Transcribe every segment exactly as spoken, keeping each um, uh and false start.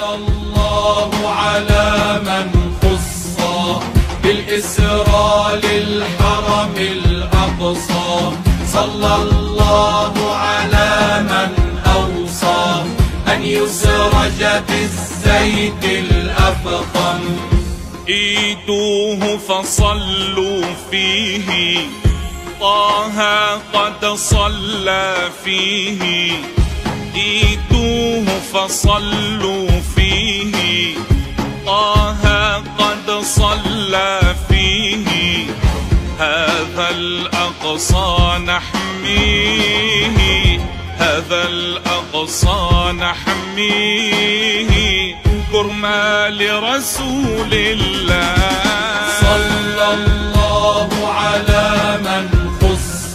صلى الله على من خص بالإسراء للحرم الأقصى. صلى الله على من أوصى أن يسرج بالزيت الأفخم. ايتوه فصلوا فيه، طه قد صلى فيه. ايتوه فصلوا فيه، طه قد صلى فيه. هذا الأقصى نحميه، هذا الأقصى نحميه، كرما لرسول الله. صلى الله على من خص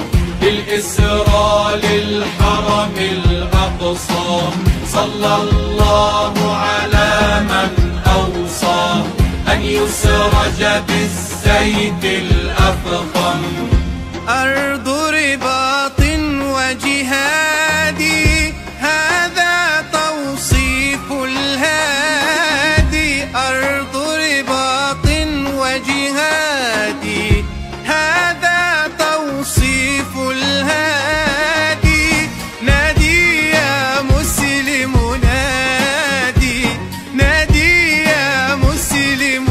بالإسراء للحرم الأقصى. صلى الله على من أوصى أن يسرج بالزيت الأفخم. أرض رباط وجهادي، هذا توصيف الهادي. أرض رباط وجهادي، هذا توصيف الهادي. نادي يا مسلم نادي، نادي يا مسلم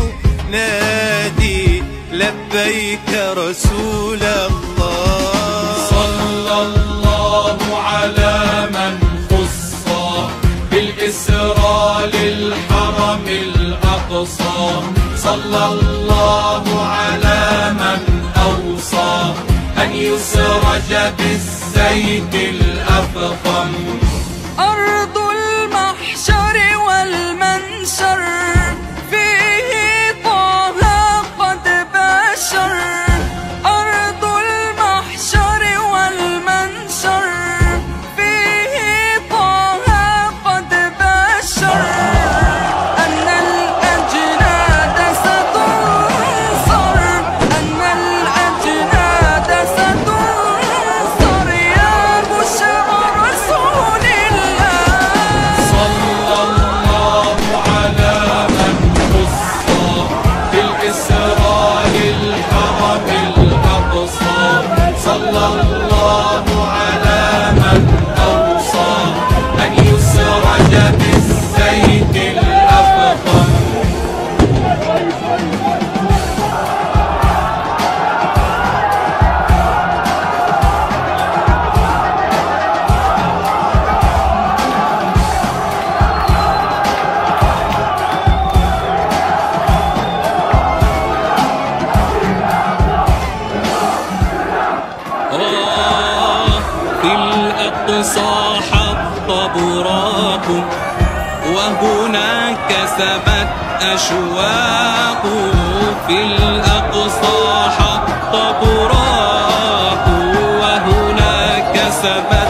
نادي، لبيك رسول الله. صلى الله على من خص بالإسراء للحرم الأقصى. صلى الله على من أوصى أن يسرج بالزيت الأفخم. أرض المحشر والمنشر، فيه طه قد بشر. أرض المحشر والمنشر، فيه طه قد بشر. أن الأجناد ستنصر، أن الأجناد ستنصر، يا بشرى رسول الله. صلى الله على من خص بالإسراء للحرم الأقصى. صلى الله على من أوصى أن يسرج بالزيت الأفخم. في الأقصى حط براق، وهناك سبت أشواق. في الأقصى حط براق، وهناك سبت